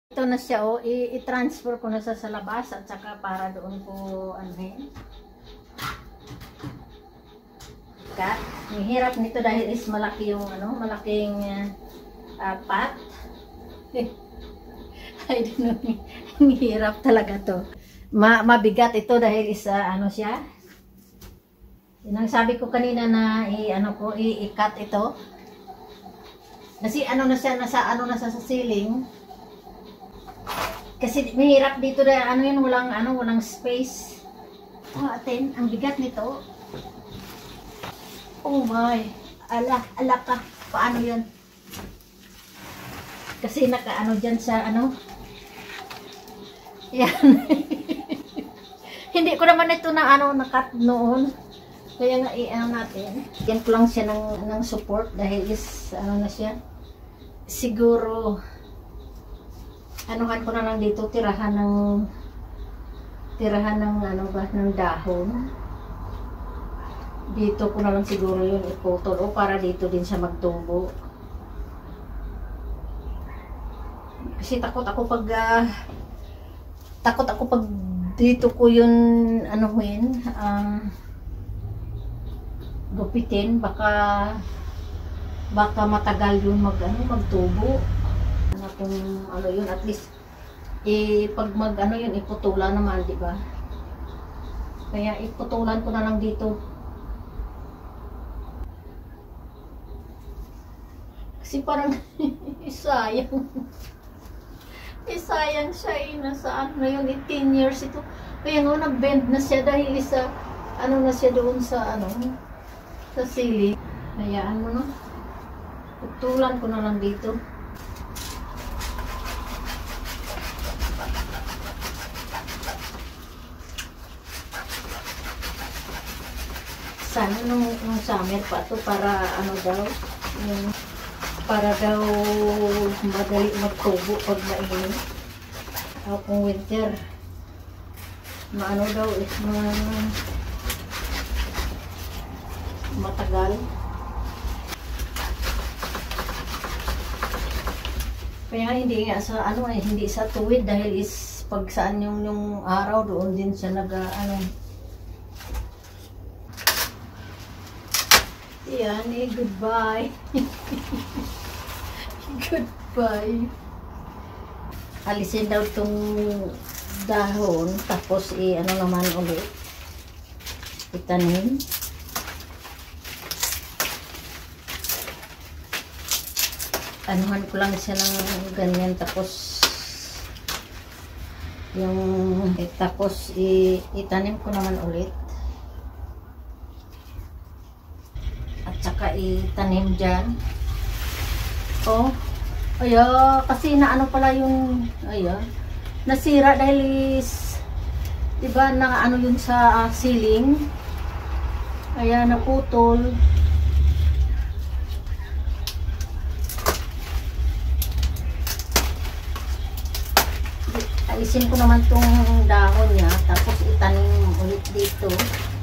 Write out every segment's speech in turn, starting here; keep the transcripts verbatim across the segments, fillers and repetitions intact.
Ito na siya, oh, i-transfer ko na sa sa labas at saka para doon ko ano yun. Ka, ang hirap nito dahil is malaki yung ano, malaking uh, pot. I don't know, ang hirap talaga to. Ma mabigat ito dahil isa ano siya. Yun ang sabi ko kanina na i ano ko, i-cut ito. Kasi ano na siya, nasa ano na sa ceiling. Kasi mahirap dito na ano yun, walang ano, walang space. Oh, atin, ang bigat nito. Oh my, ala, ala ka. Paano yun? Kasi naka ano dyan sa ano. Yan. Hindi ko naman ito na ano, nakat noon. Kaya nga i-ano natin. Yan ko lang siya ng, ng support dahil is ano na siya. Siguro anuhan ko na lang dito, tirahan ng tirahan ng ano ba, ng dahon. Dito ko na lang siguro yun iputol o para dito din siya magtubo. Kasi takot ako pag uh, takot ako pag dito ko yun anuhin, um, gupitin, baka baka matagal yun mag ano, magtubo. Ano kung ano yun, at least eh, pag mag ano yun, iputulan naman, di ba? Kaya iputulan ko na lang dito. Kasi parang sayang. Eh, sayang siya eh, nasaan na yun, eighteen years ito. Kaya nga nag-bend na siya dahil isa, ano na siya doon sa ano, sa ceiling. Hayaan mo no. Putulan ko na lang dito. Sana nung, nung summer pa to para ano daw, yung, para daw madali magtubo pag mainit. O kung winter, maano daw is ma, matagal. Kaya hindi nga sa ano eh, hindi sa tuwid dahil is pag saan yung, yung araw doon din siya nag ano. Yan eh, goodbye. Goodbye. Alisin daw itong dahon, tapos i ano naman ulit, itanim. Anuhan ko lang siya ng ganyan, tapos yung eh, tapos i itanim ko naman ulit. Tsaka itanim dyan. Oh, ayan, kasi na ano pala yung, ayan, nasira dahil is, diba, na ano yun sa uh, ceiling. Ayan, naputol. Alisin ko naman tong dahon niya, tapos itanim ulit dito.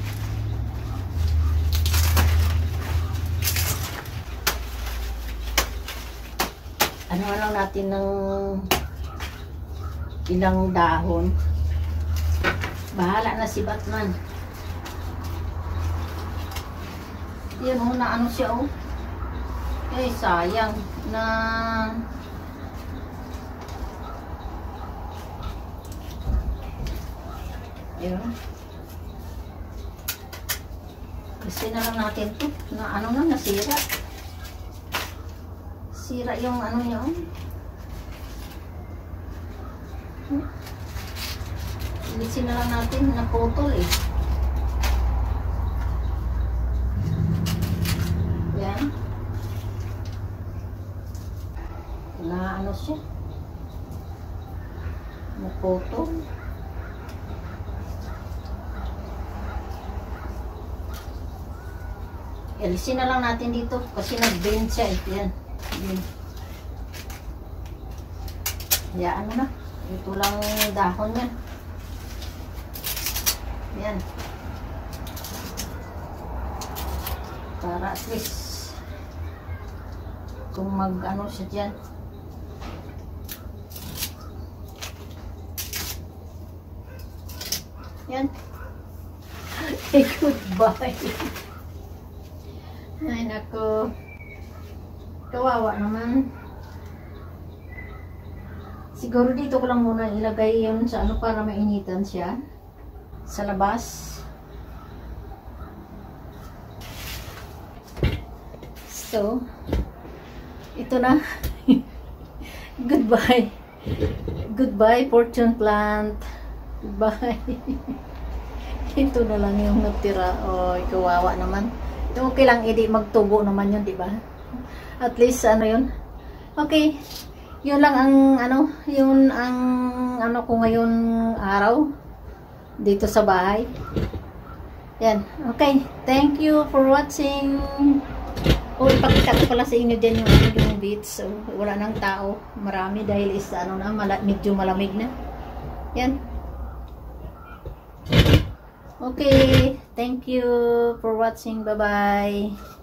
Ano lang natin ng ilang dahon. Bahala na si Batman. Yan o, na ano siya o. Eh, sayang na yan. Kasi na lang natin to na ano na, nasira. Sira yung ano niya. Hmm. Ilisin na lang natin, naputol eh. Yan. Na ano siya. Naputol. Ilisin na lang natin dito kasi nag-bend siya eh. Yan. Yan. Hayaan mo na. Ito lang dahon yan. Yan. Para at least kung mag ano siya dyan. Yan. Say goodbye. Ay, nako. Kawawa naman. Siguro dito ko lang muna ilagay yun sa ano para mainitan siya. Sa labas. So, ito na. Goodbye. Goodbye, fortune plant. Goodbye. Ito na lang yung natira. Oh, kawawa naman. Okay lang, edi magtubo naman yun, di ba? At least, ano yun? Okay. Yun lang ang, ano, yun ang, ano ko ngayon araw. Dito sa bahay. Yan. Okay. Thank you for watching. Oh, ipakita ko pala sa inyo dyan yung, yung beach. So, wala nang tao. Marami dahil is, ano na, mala, medyo malamig na. Yan. Okay. Thank you for watching. Bye-bye.